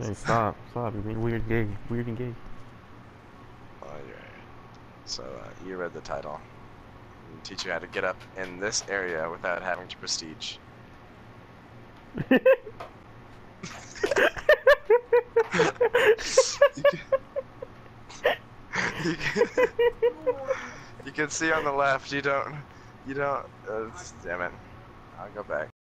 Hey, stop, stop. You're being weird, gay, weird and gay. Oh, you're right. So, you read the title. It'll teach you how to get up in this area without having to prestige. you can, you can, you can see on the left. You don't. Damn it. I'll go back.